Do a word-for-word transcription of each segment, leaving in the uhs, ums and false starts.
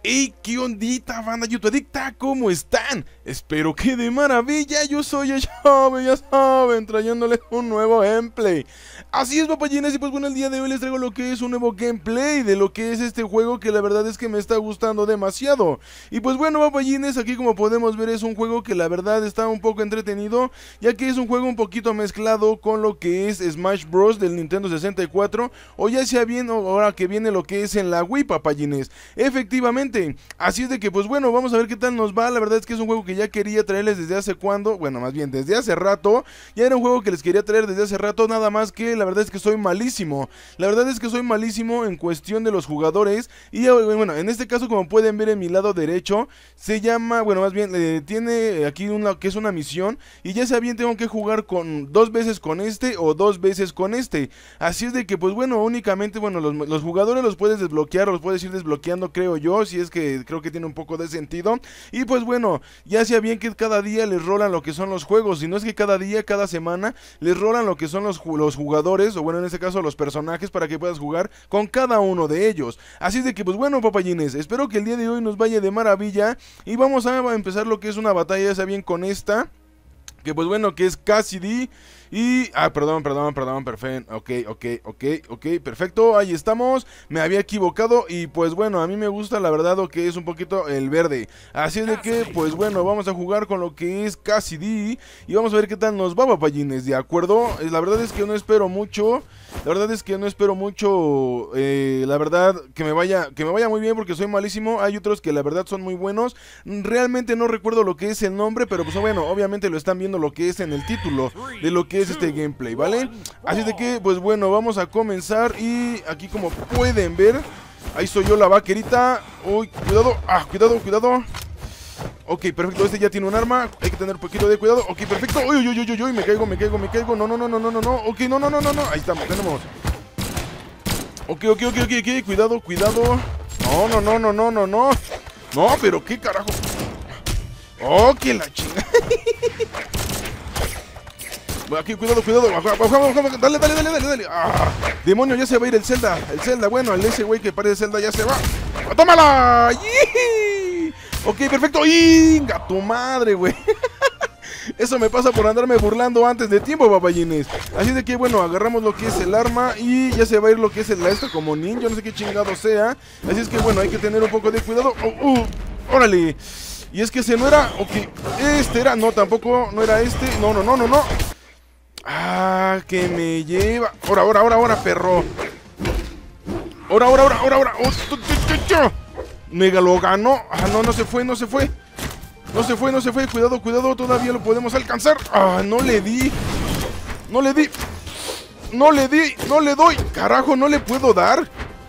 Hey, qué ondita, banda YouTubeadicta, ¿cómo están? Espero que de maravilla. Yo soy el Chave, ya saben, trayéndoles un nuevo gameplay. Así es, papayines, y pues bueno, el día de hoy les traigo lo que es un nuevo gameplay de lo que es este juego, que la verdad es que me está gustando demasiado. Y pues bueno, papayines, aquí como podemos ver es un juego que la verdad está un poco entretenido, ya que es un juego un poquito mezclado con lo que es Smash Bros del Nintendo sesenta y cuatro, o ya sea bien ahora que viene lo que es en la Wii, papayines. Efectivamente. Así es de que pues bueno, vamos a ver qué tal nos va. La verdad es que es un juego que ya quería traerles desde hace cuando, bueno, más bien desde hace rato. Ya era un juego que les quería traer desde hace rato, nada más que la verdad es que soy malísimo. La verdad es que soy malísimo en cuestión de los jugadores. Y bueno, en este caso, como pueden ver en mi lado derecho, se llama, bueno, más bien eh, tiene aquí una que es una misión, y ya sea bien tengo que jugar con dos veces con este o dos veces con este. Así es de que pues bueno, únicamente, bueno, los, los jugadores los puedes desbloquear, o los puedes ir desbloqueando, creo yo, si es que creo que tiene un poco de sentido. Y pues bueno, ya sea bien que cada día les rolan lo que son los juegos, si no es que cada día, cada semana les rolan lo que son los, los jugadores, o bueno, en este caso los personajes, para que puedas jugar con cada uno de ellos. Así es de que pues bueno, papayines, espero que el día de hoy nos vaya de maravilla, y vamos a empezar lo que es una batalla, ya sea bien con esta, que pues bueno, que es Cassidy. Y, ah, perdón, perdón, perdón, perfecto, ok, ok, ok, ok, perfecto, ahí estamos, me había equivocado. Y pues bueno, a mí me gusta la verdad lo que es un poquito el verde. Así es de que, pues bueno, vamos a jugar con lo que es Cassidy, y vamos a ver qué tal nos va, papayines, ¿de acuerdo? La verdad es que no espero mucho, la verdad es que no espero mucho, eh, la verdad, que me vaya, que me vaya muy bien, porque soy malísimo. Hay otros que la verdad son muy buenos, realmente no recuerdo lo que es el nombre, pero pues bueno, obviamente lo están viendo lo que es en el título de lo que es este gameplay, ¿vale? Así de que, pues bueno, vamos a comenzar. Y aquí como pueden ver, ahí soy yo, la vaquerita. Uy, cuidado, ah, cuidado, cuidado. Ok, perfecto, este ya tiene un arma, hay que tener un poquito de cuidado. Ok, perfecto, uy, uy, uy, uy, uy, me caigo, me caigo, me caigo. No, no, no, no, no, no, no, ok, no, no, no, no, no, ahí estamos, tenemos. Ok, ok, ok, ok, ok, cuidado, cuidado. No, no, no, no, no, no, no. No, pero qué carajo. Oh, que la chinga. Aquí, cuidado, cuidado, dale, dale, dale, dale, dale. Ah, demonio, ya se va a ir el Zelda. El Zelda, bueno, el ese güey que parece Zelda ya se va. ¡Tómala! ¡Yee! Ok, perfecto. ¡Inga tu madre, güey! Eso me pasa por andarme burlando antes de tiempo, papayines. Así de que, bueno, agarramos lo que es el arma, y ya se va a ir lo que es el, esta como ninja, no sé qué chingado sea. Así es que, bueno, hay que tener un poco de cuidado. Oh, uh, ¡Órale! Y es que ese no era, ok, este era, no, tampoco, no era este. No, no, no, no, no. Ah, que me lleva. Ahora, ahora, ahora, ahora, perro. Ahora, ahora, ahora, ahora, ahora. Oh, Mega lo ganó. Ah, no, no se fue, no se fue. No se fue, no se fue. Cuidado, cuidado, todavía lo podemos alcanzar. Ah, no le di. No le di. No le di, no le doy. Carajo, no le puedo dar.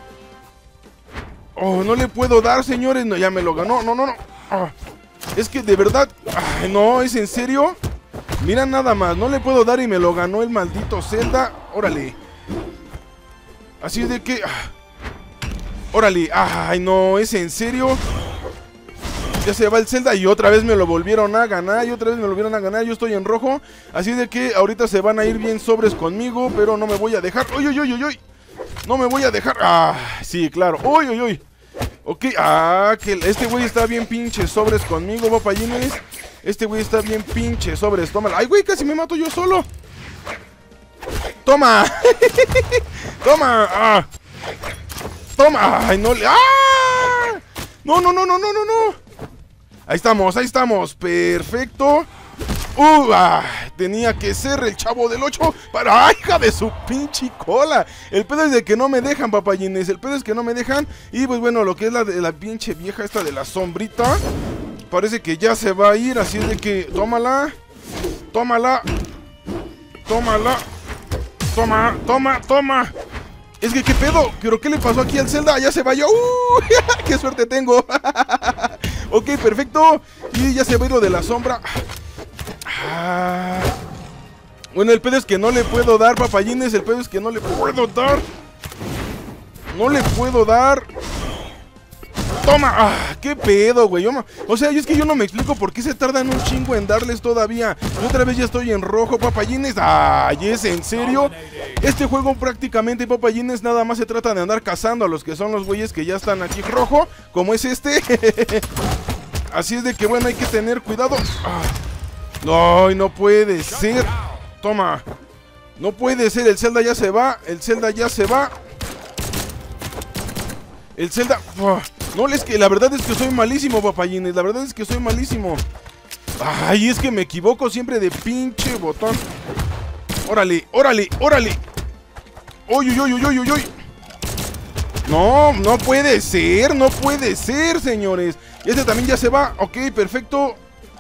Oh, no le puedo dar, señores. No, ya me lo ganó. No, no, no. Ah, es que de verdad. Ay, no, ¿es en serio? Mira nada más, no le puedo dar y me lo ganó el maldito Zelda. Órale. Así de que... Ah, órale. Ay, no, ¿es en serio? Ya se va el Zelda y otra vez me lo volvieron a ganar. Y otra vez me lo volvieron a ganar. Yo estoy en rojo. Así de que ahorita se van a ir bien sobres conmigo, pero no me voy a dejar. ¡Uy, uy, uy, uy, uy! No me voy a dejar. Ah, sí, claro. ¡Uy, uy, uy! Ok, ah, que este güey está bien pinche sobres conmigo, papayines. Este güey está bien pinche sobres, tómala. Ay, güey, casi me mato yo solo. Toma. Toma. Ah. Toma. Ay, no le... ¡Ah! No, no, no, no, no, no, no. Ahí estamos, ahí estamos. Perfecto. Uh, ah, tenía que ser el Chavo del ocho para... ¡Ay, hija de su pinche cola! El pedo es de que no me dejan, papayines. El pedo es que no me dejan. Y pues bueno, lo que es la de la pinche vieja esta de la sombrita, parece que ya se va a ir. Así es de que... Tómala. Tómala. Tómala. Toma, toma, toma. Es que, ¿qué pedo? ¿Pero qué le pasó aquí al Zelda? Ya se va yo. ¡Uh! ¡Qué suerte tengo! Ok, perfecto. Y ya se va a ir lo de la sombra. Ah. Bueno, el pedo es que no le puedo dar, papayines. El pedo es que no le puedo dar. No le puedo dar. ¡Toma! ¡Ah! ¡Qué pedo, güey! Yo, o sea, es que yo no me explico por qué se tardan un chingo en darles todavía. Yo otra vez ya estoy en rojo, papayines. ¡Ay, es en serio! Este juego prácticamente, papayines, nada más se trata de andar cazando a los que son los güeyes que ya están aquí rojo, como es este. Así es de que, bueno, hay que tener cuidado. ¡Ah! ¡No, no puede ser! ¡Toma! No puede ser, el Zelda ya se va. El Zelda ya se va. El Zelda... ¡Oh! No, es que la verdad es que soy malísimo, papayines. La verdad es que soy malísimo. Ay, es que me equivoco siempre de pinche botón. Órale, órale, órale. Uy, uy, uy, uy, uy, uy. No, no puede ser, no puede ser, señores. Y este también ya se va. Ok, perfecto.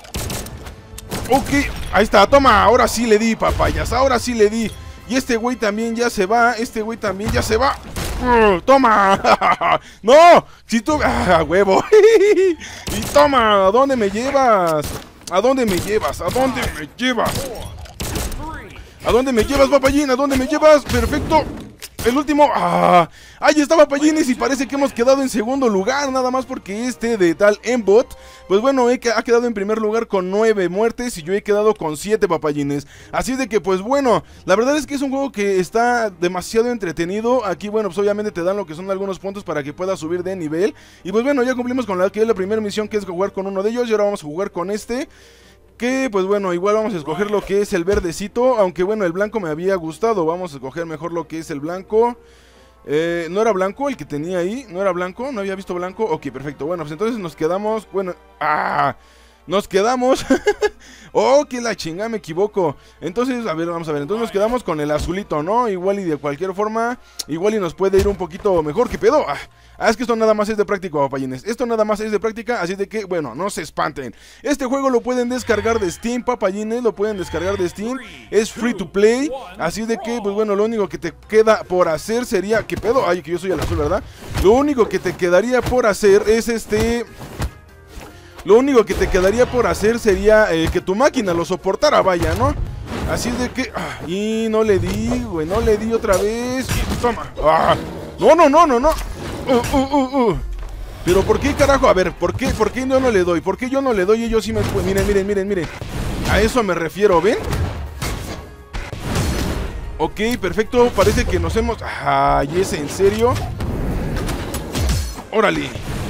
Ok, ahí está, toma. Ahora sí le di, papayas. Ahora sí le di. Y este güey también ya se va. Este güey también ya se va. Uh, ¡Toma! ¡No! Si tú... ¡Ah, huevo! Y toma, ¿a dónde me llevas? ¿A dónde me llevas? ¿A dónde me llevas? ¿A dónde me llevas, papayín? ¿A dónde me llevas? Perfecto. El último... ¡Ah! Ahí está, papayines, y parece que hemos quedado en segundo lugar, nada más porque este de tal Embot, pues bueno, he, ha quedado en primer lugar con nueve muertes y yo he quedado con siete, papayines. Así de que, pues bueno, la verdad es que es un juego que está demasiado entretenido. Aquí, bueno, pues obviamente te dan lo que son algunos puntos para que puedas subir de nivel. Y pues bueno, ya cumplimos con la que es la primera misión, que es jugar con uno de ellos, y ahora vamos a jugar con este. Que pues bueno, igual vamos a escoger lo que es el verdecito. Aunque bueno, el blanco me había gustado. Vamos a escoger mejor lo que es el blanco. eh, ¿No era blanco el que tenía ahí? ¿No era blanco? ¿No había visto blanco? Ok, perfecto. Bueno, pues entonces nos quedamos. Bueno, ¡ah! Nos quedamos. Oh, que la chingada, me equivoco. Entonces, a ver, vamos a ver. Entonces nos quedamos con el azulito, ¿no? Igual y de cualquier forma, igual y nos puede ir un poquito mejor. ¿Qué pedo? Ah, ah, es que esto nada más es de práctica, papayines. Esto nada más es de práctica, así de que, bueno, no se espanten. Este juego lo pueden descargar de Steam, papayines. Lo pueden descargar de Steam. Es free to play. Así de que, pues bueno, lo único que te queda por hacer sería... ¿Qué pedo? Ay, que yo soy el azul, ¿verdad? Lo único que te quedaría por hacer es este... Lo único que te quedaría por hacer sería eh, que tu máquina lo soportara, vaya, ¿no? Así es de que... Ah, y no le di, güey, no le di otra vez. Toma. Ah, no, no, no, no, no. Uh, uh, uh, uh. Pero ¿por qué, carajo? A ver, ¿por qué, por qué yo no le doy? ¿Por qué yo no le doy y ellos sí me... Miren, miren, miren, miren. A eso me refiero, ¿ven? Ok, perfecto. Parece que nos hemos... Ay, ¿es en serio? Órale.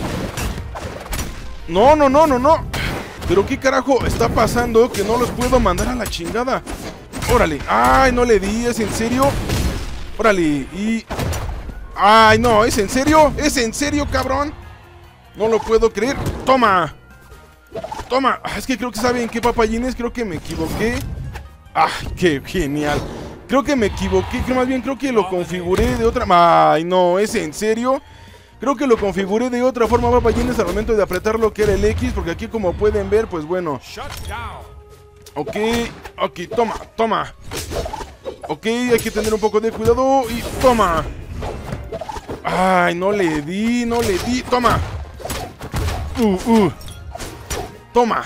No, no, no, no, no. Pero qué carajo está pasando que no los puedo mandar a la chingada. Órale. Ay, no le di, ¿es en serio? Órale. Y... Ay, no, ¿es en serio? ¿Es en serio, cabrón? No lo puedo creer. Toma. Toma. Es que creo que saben qué, papayines. Creo que me equivoqué. Ay, qué genial. Creo que me equivoqué. Que más bien creo que lo configuré de otra... Ay, no, ¿es en serio? Creo que lo configuré de otra forma, papayines, al momento de apretar lo que era el X, porque aquí, como pueden ver, pues bueno. Ok, ok, toma, toma. Ok, hay que tener un poco de cuidado y toma. Ay, no le di, no le di, toma. Uh, uh. Toma.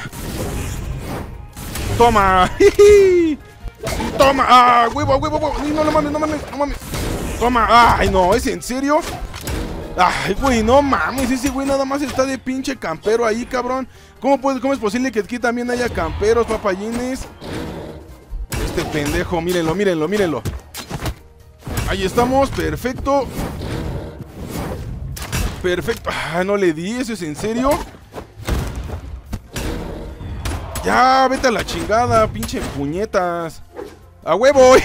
Toma. Toma. Ah, huevo, huevo, huevo. No, no mames, no mames, no mames. Toma. Ay, no, ¿es en serio? Ay, güey, no mames, ese güey nada más está de pinche campero ahí, cabrón. ¿Cómo, puede, ¿Cómo es posible que aquí también haya camperos, papayines? Este pendejo, mírenlo, mírenlo, mírenlo. Ahí estamos, perfecto. Perfecto. Ah, no le di, ¿eso es en serio? Ya, vete a la chingada, pinche puñetas. ¡A huevo!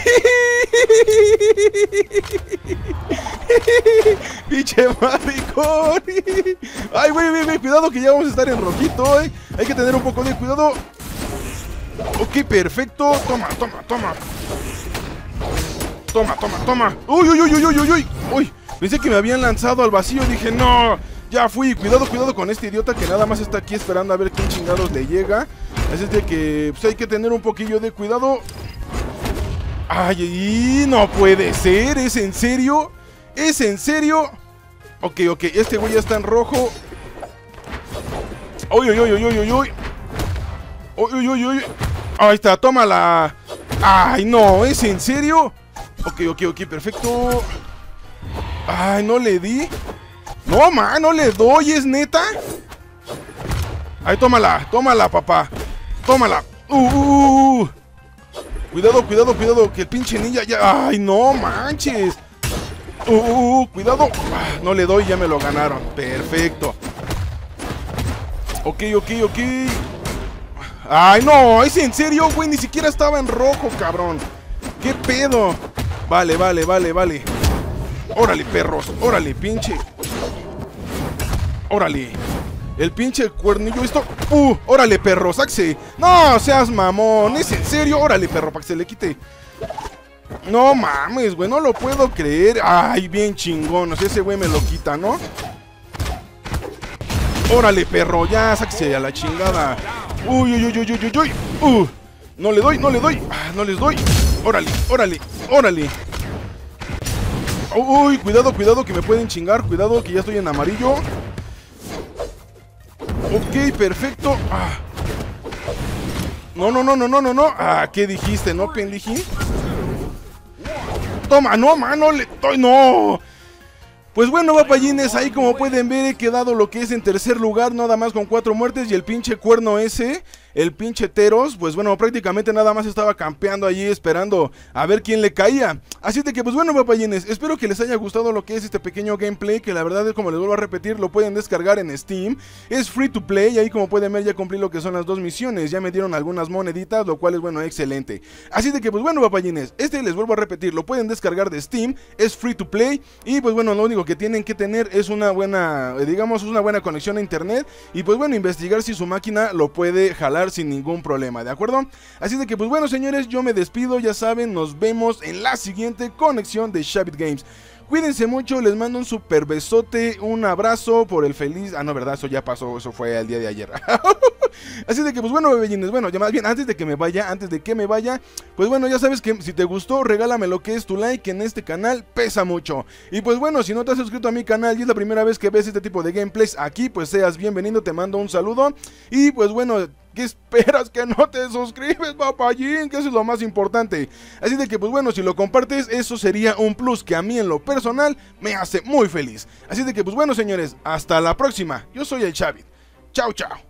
¡Pinche maricón! ¡Ay, güey, güey, güey! Cuidado que ya vamos a estar en rojito, ¿eh? Hay que tener un poco de cuidado. Ok, perfecto. Toma, toma, toma. Toma, toma, toma. ¡Uy, uy, uy, uy, uy, uy! ¡Uy! Pensé que me habían lanzado al vacío. Dije, no, ya fui. Cuidado, cuidado con este idiota que nada más está aquí esperando a ver quién chingados le llega. Así es de que pues, hay que tener un poquillo de cuidado. Ay, no puede ser, ¿es en serio? ¿Es en serio? Ok, ok, este güey ya está en rojo. Uy, uy, uy, uy, uy, uy, uy. Uy, uy, uy, uy. Ahí está, tómala. Ay, no, ¿es en serio? Ok, ok, ok, perfecto. Ay, no le di. No, man, no le doy, ¿es neta? Ahí, tómala, tómala, papá. Tómala. Uh, uh, uh. Cuidado, cuidado, cuidado, que el pinche ninja ya... Ay, no manches. Uh, uh, uh, cuidado. Ah, no le doy, ya me lo ganaron. Perfecto. Ok, ok, ok. Ay, no, es en serio, güey. Ni siquiera estaba en rojo, cabrón. ¿Qué pedo? Vale, vale, vale, vale. Órale, perros, órale, pinche. Órale. El pinche cuernillo esto. Uh, órale, perro, saxe. No seas mamón, ¿es en serio? Órale, perro, para que se le quite. No mames, güey, no lo puedo creer. Ay, bien chingón, o sea, ese güey me lo quita, ¿no? Órale, perro, ya, saxe a la chingada. Uy, uy, uy, uy, uy, uy, uy. Uh, no le doy, no le doy. Ah, no les doy. Órale, órale, órale. Uy, cuidado, cuidado, que me pueden chingar. Cuidado, que ya estoy en amarillo. Ok, perfecto. Ah. No, no, no, no, no, no, no. Ah, ¿qué dijiste, no, pendejí? Toma, no, mano, le doy, no. Pues bueno, papayines, ahí como pueden ver he quedado lo que es en tercer lugar, nada más con cuatro muertes. Y el pinche cuerno ese, el pinche Teros, pues bueno, prácticamente nada más estaba campeando allí esperando a ver quién le caía. Así de que pues bueno, papayines, espero que les haya gustado lo que es este pequeño gameplay, que la verdad es, como les vuelvo a repetir, lo pueden descargar en Steam. Es free to play y ahí como pueden ver ya cumplí lo que son las dos misiones, ya me dieron algunas moneditas, lo cual es bueno, excelente. Así de que pues bueno, papayines, este les vuelvo a repetir, lo pueden descargar de Steam, es free to play y pues bueno, lo único que tienen que tener es una buena, digamos, una buena conexión a internet y pues bueno, investigar si su máquina lo puede jalar sin ningún problema, ¿de acuerdo? Así de que pues bueno, señores, yo me despido, ya saben, nos vemos en la siguiente conexión de Xavit Games. Cuídense mucho, les mando un super besote, un abrazo por el feliz... Ah, no, verdad, eso ya pasó, eso fue el día de ayer. Así de que, pues bueno, bebellines, bueno, ya más bien, antes de que me vaya, antes de que me vaya, pues bueno, ya sabes que si te gustó, regálame lo que es tu like, que en este canal pesa mucho. Y pues bueno, si no te has suscrito a mi canal y es la primera vez que ves este tipo de gameplays aquí, pues seas bienvenido, te mando un saludo. Y pues bueno... ¿Qué esperas que no te suscribes, papayín? Que eso es lo más importante. Así de que, pues bueno, si lo compartes, eso sería un plus que a mí en lo personal me hace muy feliz. Así de que, pues bueno, señores, hasta la próxima. Yo soy el Xavit. Chao, chao.